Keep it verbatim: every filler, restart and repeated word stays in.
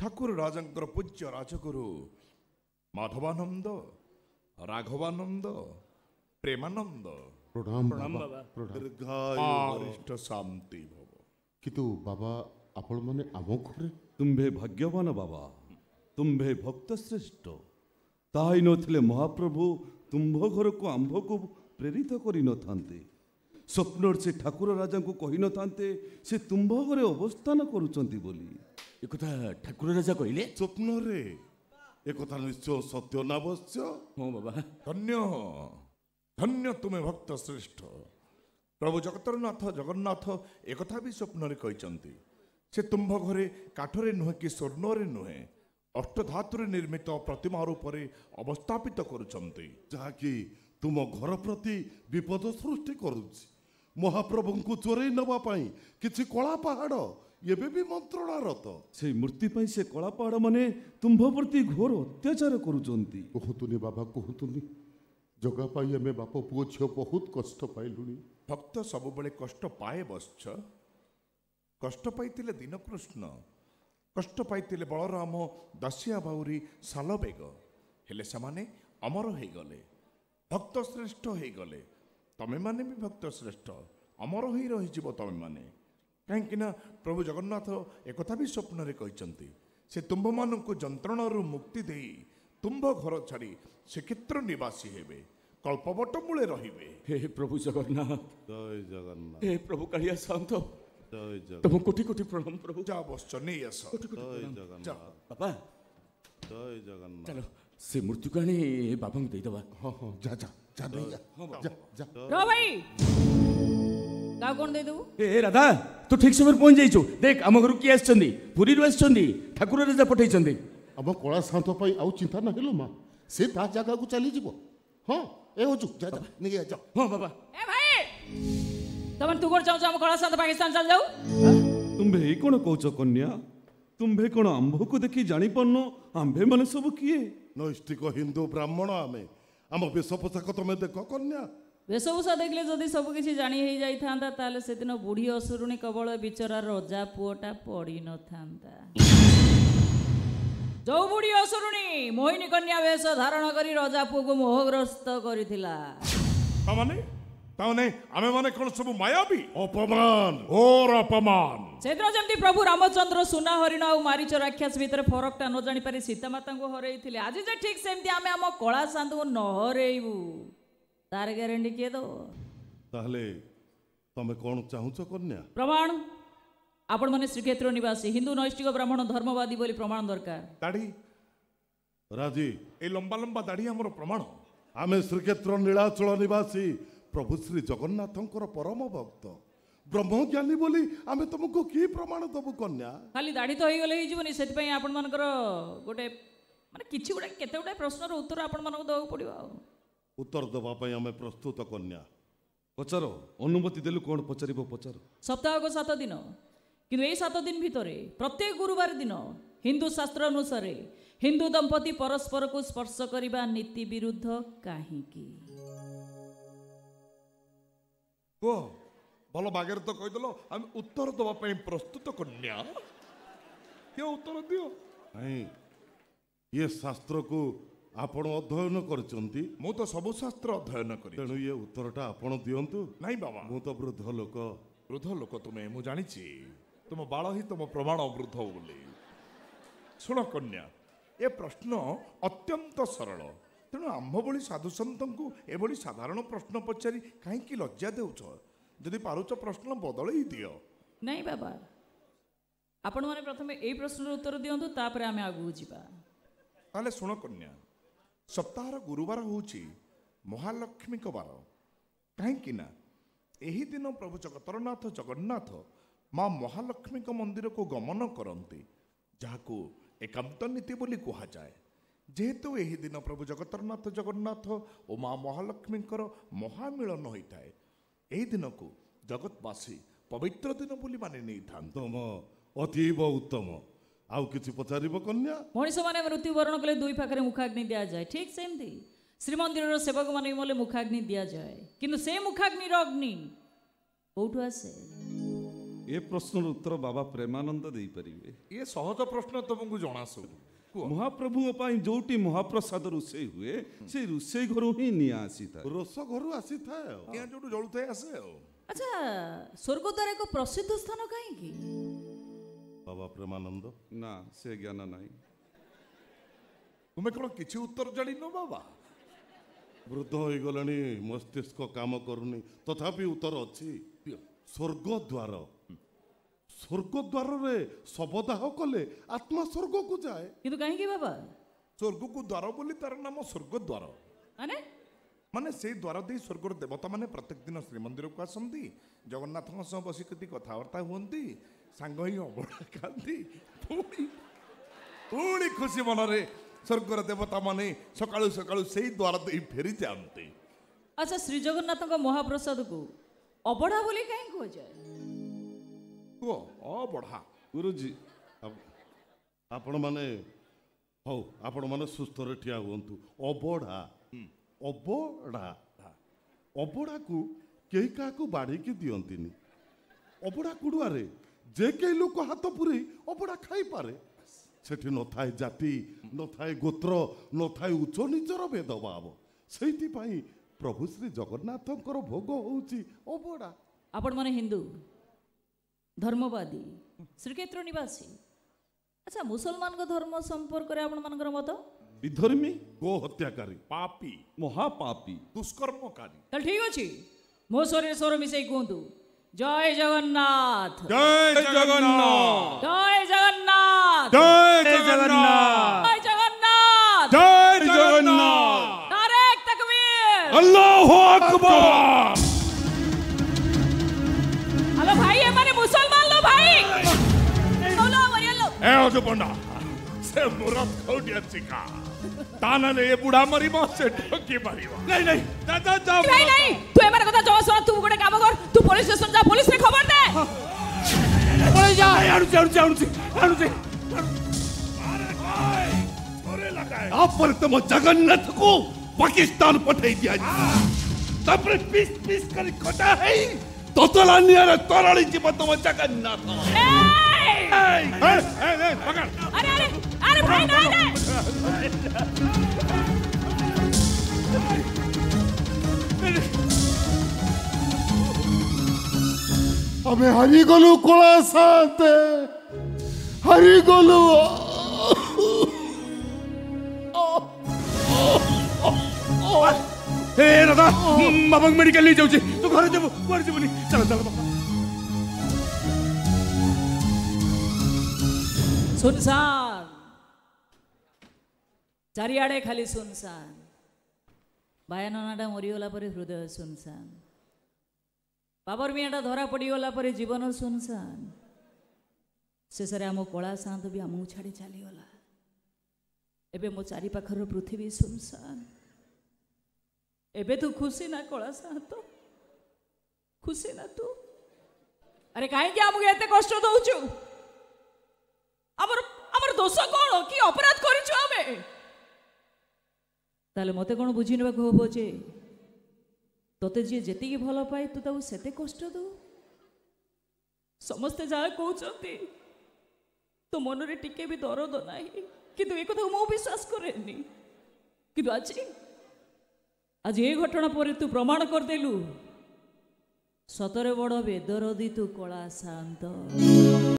ठाकुर राजंकर पूज्य राजगुरु माधवानंद राघवानंद प्रेमानंद प्रणाम प्रणाम बाबा बाबा प्रणाम आरिष्ट शांति भव। किंतु बाबा आपण माने आम घरे तुम्भे भाग्यवान बाबा तुम्भे भक्त श्रेष्ठ ताई नथिले महाप्रभु तुम्भ घर को आंभ को प्रेरित करि न थांते स्वप्नर से ठाकुर राजा को कहि न थांते से तुम्भ घरे अवस्थान करूचंती बोली एकथा ठाकुर राजा कहले स्वप्न रे एक कथा निश्चय सत्य नावश्य हाँ बाबा धन्य धन्य तुम्हें भक्त श्रेष्ठ प्रभु जगतरनाथ जगन्नाथ एकथा भी स्वप्न रे कहचंती से तुम्भ घरे काठरे नुहे कि स्वर्णरे नुहे अष्टधातुरे निर्मित प्रतिमा रूपरे अवस्थापित करुचंती जहाँकि तुम घर प्रति विपद सृष्टि करुछि महाप्रभु को चोरई नवा पाई किछि कला पहाड़ एबे भी मंत्रणारत से मूर्ति पई से कला पहाड़ माने तुम्भ प्रति घोर अत्याचार करूचंती कहतुनी बाबा कहतुनी जगा पाई आमे बाप पुओ झियो बहुत कष्ट पाइलुनी भक्त सबुबले कष्ट पाए बश्च कष्ट पाइतिले दीनकृष्ण कष्ट पाइतिले बलराम दस्या बाउरी सालबेग हेले समाने अमर हो गले भक्त श्रेष्ठ हो गले तमे माने भी भक्त श्रेष्ठ अमर हो रही तमे माने कहीं प्रभु जगन्नाथ एकथा भी स्वप्न रे कहचंती से तुम्भ मानकु जंत्रणा मुक्ति देई तुम्भ घर छाड़ी श्रीक्षेत्र निवासी हेबे कल्पवट मूले रहिबे। हे प्रभु जगन्नाथ जय जगन्नाथ हे प्रभु कालिया शांत जय जगन्नाथ तुम कोटि कोटि प्रणाम प्रभु जा बस नहीं आस जय जगन्नाथ बाबा जय जगन्नाथ चलो से मूर्ति को आनी बाबा को देदबा हाँ हाँ जा जा जा नहीं जा जा जा रो भाई का कोन दे दू ए राधा तू ठीक समय पहुंच जाइछु देख आम घर किए आछंदी पुरी रु आछंदी ठाकुर राजा पठैछंदी अब कला शांत पाई आउ चिंता ना हेलो मां से ता जगह को चली जीवो हां ए होजु जा जा नहीं जा हां बाबा ए भाई तमन तू कोन चाहू हम कला संत पाकिस्तान चल जाऊ तुम्भे ही कोन कहउछ कन्या तुम्भे कोन आंभ को देखि जानि पन्नो आंभे माने सब किए नैष्टिक हिंदू ब्राह्मण आमे आम बेश पोशाक तमे देख कन्या वेशभूषा देखले जदि सब किछि जानी हे जाई थांता ताले से दिन बुढ़ी असुरुणी कबळ बिचरा रजा पुओटा पड़ी न थांता जो बुढ़ी असुरुणी मोहिनी कन्या वेश धारण करी रजा पुओ को मोहग्रस्त करिथिला तामाने तामाने आमे माने कोन सब मायावी अपमान और अपमान सेदिन जेमती प्रभु रामचंद्र सुना हरिण आ मारीच राक्षस भितर फरकटा न जानि पारि सीता माता को हरैथिले आज जे ठीक सेमती आमे हम कला साधु न हरैबू तार ग्यारंटी किए दो ताहले तमे कोन चाहुछ कन्या प्रमाण आपण माने श्रीक्षेत्र निवासी हिंदू नैष्टिक ब्राह्मण धर्मवादी बोली प्रमाण दरकार दाढ़ी राजी ए लंबा लंबा दाढ़ी हमर प्रमाण आमे श्रीक्षेत्र नीलाचल निवासी प्रभु श्री जगन्नाथंकर परम भक्त ब्रह्मज्ञानी बोली आमे तुमको की प्रमाण दबु कन्या खाली दाढ़ी तो होइगले ही जीवनी सेति पई आपण मानकर गोटे माने किछि गुडा केते गुडा प्रश्नर उत्तर आपण मानको दउ पड़िबो उत्तर दबा पई आमे प्रस्तुत कन्या पचार अनुमति देलु कोन पचारिबो पचार सप्ताह को सात दिन किंतु ए सात दिन भितरे प्रत्येक गुरुवार दिन हिंदू शास्त्र अनुसार हिंदू दंपति परस्पर को स्पर्श करने नीति विरुद्ध काहींकी को भल बागेर तो कहिदलो हम उत्तर दबा पई प्रस्तुत कन्या के उत्तर दियो नहीं ये शास्त्र को आपण अध्ययन करचंती मु तो सब शास्त्र अध्ययन करी तेणु ये उत्तरटा आपण दियंतु नहीं बाबा मु तो वृद्ध लोक वृद्ध लोक तुम्हें मु जानिछि तुम बाल ही तुम प्रमाण वृद्ध बोली शुण कन्या ए प्रश्न अत्यंत सरल तेणु आम्भ भली साधु सन्त को एभली साधारण प्रश्न पचारि कहीं लज्जा देउछ जदि पारुच प्रश्न बदलई दियो नहीं बाबा आपण माने प्रथमे एई प्रश्नर उत्तर दियंतु तापरे आमे आगु जिबा ताले शुण कन्या सप्ताहर गुरुवार होउछि महालक्ष्मी को बार कहीं ना एही दिन प्रभु जगतरनाथ जगन्नाथ माँ महालक्ष्मी को मंदिर को गमन करती जहाको एकांत नीति बोली कहा जाए जेहेतु यही दिन प्रभु जगतरनाथ जगन्नाथ और माँ महालक्ष्मी महामिलन होता है यही दिन को जगतवासी पवित्र दिन बोली माने नहीं था तम अतीब उत्तम आउ किछि पचारिबो कन्या मनीष माने मृत्युवरण कले दुई पाखरे मुखाग्नि दिया जाए ठीक सेमती श्रीमंदिर सेवक माने मले मुखाग्नि दिया जाए किंतु से मुखाग्नि अग्नि कोठु आसे ଏ ପ୍ରଶ୍ନର ଉତ୍ତର ବାବା ପ୍ରେମାନନ୍ଦ ଦେଇପାରିବେ। ये सहज प्रश्न तुमको जना सब कुह ମହାପ୍ରଭୁଙ୍କ ପାଇଁ ଯୋଉଠି ମହାପ୍ରସାଦ ରୋଷେଇ ହୁଏ ସେଇ ରୋଷେଇ ଘରୁ ହିଁ ନିଆଁ ଆସିଥାଏ। ରୋଷ ଘରୁ ଆସିଥାଏ ଆଉ। यहाँ जो जलुଥାଏ आसे ଆଉ ଆଚ୍ଛା ସ୍ୱର୍ଗଦ୍ୱାର ଏକ ପ୍ରସିଦ୍ଧ ସ୍ଥାନ କାହିଁକି? ବାବା ପ୍ରେମାନନ୍ଦ ନା ସେ ଜ୍ଞାନ ନାହିଁ। ତୁମେ କ'ଣ କିଛି ଉତ୍ତର ଜାଣିନ ବାବା? ବୃଦ୍ଧ ହୋଇଗଲେଣି, ମସ୍ତିଷ୍କ କାମ କରୁନି, ତଥାପି ଉତ୍ତର ଅଛି। ସ୍ୱର୍ଗଦ୍ୱାର ସ୍ୱର୍ଗଦ୍ୱାରରେ ଶବଦାହ କଲେ ଆତ୍ମା ସ୍ୱର୍ଗକୁ ଯାଏ। କିନ୍ତୁ କାହିଁକି ବାବା? ସ୍ୱର୍ଗକୁ ଦ୍ୱାର ବୋଲି ତାର ନାମ ସ୍ୱର୍ଗଦ୍ୱାର। ମାନେ ମାନେ ସେଇ ଦ୍ୱାର ଦେଇ ସ୍ୱର୍ଗର ଦେବତା ମାନେ ପ୍ରତ୍ୟେକ ଦିନ ଶ୍ରୀମନ୍ଦିରକୁ ଆସନ୍ତି, ଜଗନ୍ନାଥଙ୍କ ସହ ବସିକି କଥାବାର୍ତ୍ତା ହୁଅନ୍ତି, ସାଙ୍ଗ ହିଁ ଅବଢ଼ା ଖାଆନ୍ତି, ପୁଣି ପୁଣି ଖୁସି ମନରେ ସ୍ୱର୍ଗର ଦେବତା ମାନେ ସକାଳୁ ସକାଳୁ ସେଇ ଦ୍ୱାର ଦେଇ ଫେରି ଯାଆନ୍ତି। ଆଚ୍ଛା ଶ୍ରୀ ଜଗନ୍ନାଥଙ୍କ ମହାପ୍ରସାଦକୁ ଅବଢ଼ା ବୋଲି କାହିଁ କୁହାଯାଏ? କୁହ ଅବଢ଼ା। ଗୁରୁଜୀ ଆପଣମାନେ ହଉ ଆପଣମାନେ ସୁସ୍ଥରେ ଠିଆ ହୁଅନ୍ତୁ। ଅବଢ଼ା ଅବଢ଼ା ଅବଢ଼ାକୁ କେହି କାହାକୁ ବାଢ଼ିକି ଦିଅନ୍ତିନି। ଅବଢ଼ା କୁଡ଼ୁଆରେ ଯେ କେହି ଲୋକ ହାତ ପୁରେଇ ଅବଢ଼ା ଖାଇପାରେ। ସେଠି ନଥାଏ ଜାତି, ନଥାଏ ଗୋତ୍ର, ନଥାଏ ଉଚ୍ଚ ନିଚର ଭେଦଭାବ। ସେଇଥିପାଇଁ ପ୍ରଭୁ ଶ୍ରୀ ଜଗନ୍ନାଥଙ୍କର ଭୋଗ ହେଉଛି ଅବଢ଼ା। ଆପଣମାନେ ହିନ୍ଦୁ ଧର୍ମବାଦୀ ଶ୍ରୀକ୍ଷେତ୍ର ନିବାସୀ, ଆଚ୍ଛା ମୁସଲମାନଙ୍କ ଧର୍ମ ସମ୍ପର୍କରେ ଆପଣମାନଙ୍କର ମତ? ବିଧର୍ମୀ, ଗୋ ହତ୍ୟାକାରୀ, ପାପୀ, ମହାପାପୀ, ଦୁଷ୍କର୍ମକାରୀ। ତାହେଲେ ଠିକ ଅଛି, ମୋ ସ୍ୱରରେ ସ୍ୱର ମିଶାଇ କୁହନ୍ତୁ ଜୟ ଜଗନ୍ନାଥ, ଜୟ ଜଗନ୍ନାଥ, ଜୟ ଜଗନ୍ନାଥ, ଜୟ ଜଗନ୍ନାଥ, ଜୟ ଜଗନ୍ନାଥ, ଜୟ ଜଗନ୍ନାଥ, नारे तकबीर, अल्लाहु अकबर। हेलो भाई, हमारे मुसलमान लो भाई, बोलो हमारे लो। ए ओजो पंडा से मुरत खौडिया चिका तानले ये बुढ़ा मरिबो से ठोकी मारिबो। नहीं नहीं दादा जाओ। नहीं नहीं, तू हमारे কথা জমা শোন, তুই গোটে কাম কর, তুই পুলিশ স্টেশন যা, পুলিশ রে খবর দে। পুলিশ যা। ଆଣୁଛି ଆଣୁଛି ଆଣୁଛି ଆଣୁଛି अरे भाई छोरे लगाए ଆପଣ ତମ ଜଗନ୍ନାଥକୁ ପାକିସ୍ତାନ ପଠେଇ ଦିଆଯିବ। ତାପରେ ପିସ୍ ପିସ୍ କରି କଟା ହେଇ ତତଲା ନିଆଁରେ ତରଳି ଯିବ ତମ ଜଗନ୍ନାଥ। ए ए ए ए पकड़। अरे अरे अरे भाई नहीं नहीं, ଆମେ ହାରିଗଲୁ କଳା ସାନ୍ତେ, ହାରିଗଲୁ। ଏ ଦାଦା ବାବାଙ୍କୁ ମେଡିକାଲ ନେଇ ଯାଉଛି, ତୁ ଘରେ ଯିବୁ, କୁଆଡେ ଯିବୁନି, ଚାଲ ଚାଲ ବାବା। सुनसान चारिआडे खाली सुनसान, बायाननाटा मरीगला पर हृदय सुनसान, बाबर मियाटा धरा पड़गला पर जीवन सुनसान, शेष आम कला सात भी आमको छाड़ी चलीगला। एबे मो चारि पाखर पृथ्वी सुनसान। एबे तू खुशी ना कला सात, खुशी ना तू? अरे कहीं आमको एते कष्ट दौचु? आमर आमर दोष कौन कि अपराध करिछु आमे? ताले मते कौन बुझी नेबा कहबो जे तोते जे जेति की भलो पाए तू ताऊ सेते कष्ट दो? समस्ते जा कहउचंती तो मनरे टिके भी दर्द नाही, किंतु ए कथा मो विश्वास करेनी। किंतु आज आज ए घटना पर तू प्रमाण कर देलु सतरे बड़ बेदरदी तू कला शांत।